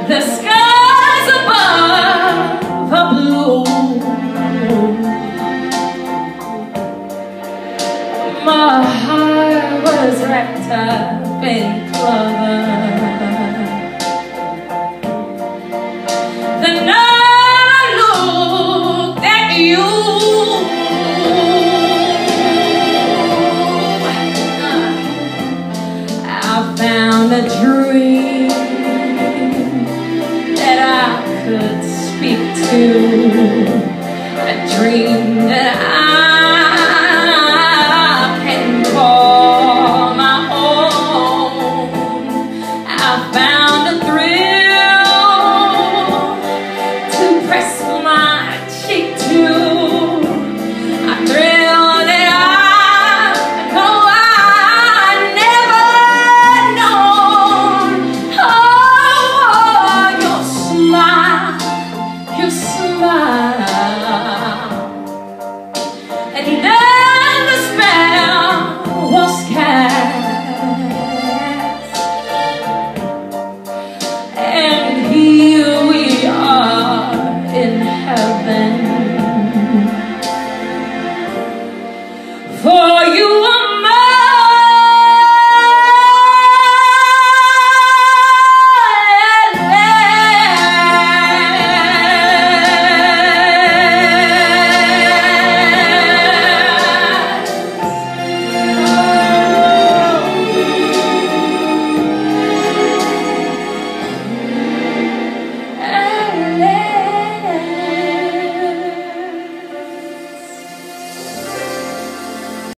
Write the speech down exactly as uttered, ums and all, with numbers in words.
The skies above are blue. My heart was wrapped up in clover. The night I looked at you, I found a dream that I could speak to, a dream that I can call my own. I found